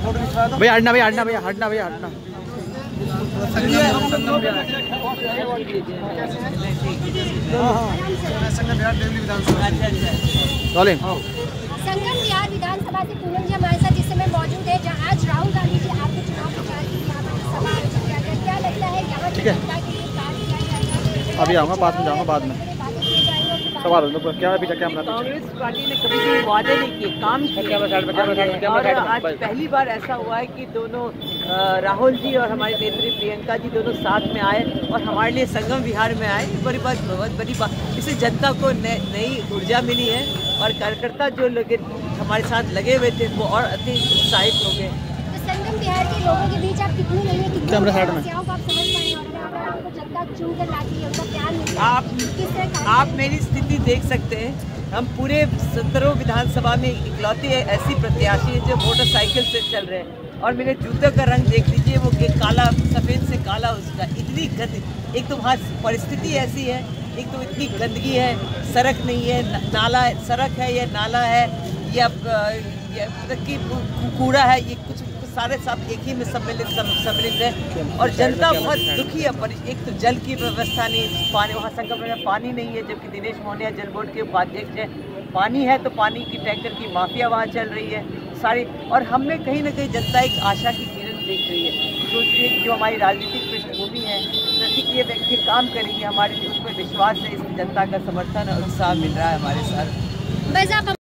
भैया हटना, भैया हटना, भैया हटना, भैया हटना। संगम बिहार विधानसभा से पूनम जी हमारे साथ इस समय मौजूद है, जहां आज राहुल गांधी जी आपके चुनाव प्रचार के लिए सभा आयोजित किया गया। क्या लगता है यहाँ की जनता के लिए कार्य किया जाएगा? अभी आऊँगा, बाद में जाऊँगा, बाद में सवाल क्या कांग्रेस पार्टी ने कभी भी वादे नहीं किए, काम किए। और आज पहली बार ऐसा हुआ है कि दोनों राहुल जी और हमारी नेत्री प्रियंका जी दोनों साथ में आए और हमारे लिए संगम विहार में आए। बहुत बड़ी बात, इससे जनता को नई ऊर्जा मिली है और कार्यकर्ता जो लोग हमारे साथ लगे हुए थे वो और अधिक उत्साहित हो गए। तो संगम बिहार के लोगों के बीच आप कितनी नहीं है, समस्याओं को आप समझ पाएंगे और आपको जनता चुन कर लाती है, उनका प्यार मिलता है। आप मेरी स्थिति देख सकते हैं। हम पूरे 17 विधानसभा में इकलौते ऐसी प्रत्याशी है जो मोटरसाइकिल से चल रहे हैं और मेरे जूते का रंग देख लीजिए, वो काला, सफ़ेद से काला उसका। इतनी गंद, एक तो वहाँ परिस्थिति ऐसी है, एक तो इतनी गंदगी है, सड़क नहीं है, नाला, सड़क है या नाला है या कूड़ा है, ये कुछ सारे सब एक ही में सम्मिलित है और जनता बहुत दुखी है। एक तो जल की व्यवस्था नहीं, पानी, वहाँ संगम में पानी नहीं है, जबकि दिनेश मोहनिया जल बोर्ड के उपाध्यक्ष है। पानी है तो पानी की टैंकर की माफिया वहाँ चल रही है सारी। और हमने कहीं ना कहीं जनता एक आशा की किरण देख रही है, सोच रही है जो हमारी राजनीतिक पृष्ठभूमि है, कि ये व्यक्ति काम करेंगे, हमारे उसमें विश्वास है, इस जनता का समर्थन और उत्साह मिल रहा है हमारे साथ।